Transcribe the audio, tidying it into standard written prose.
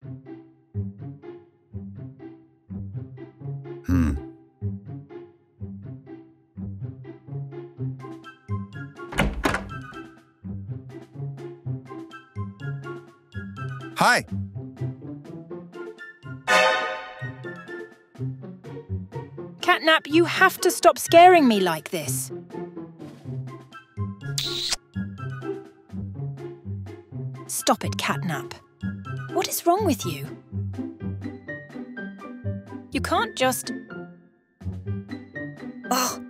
Hi. CatNap, you have to stop scaring me like this. Stop it, CatNap. What is wrong with you? You can't just... Oh,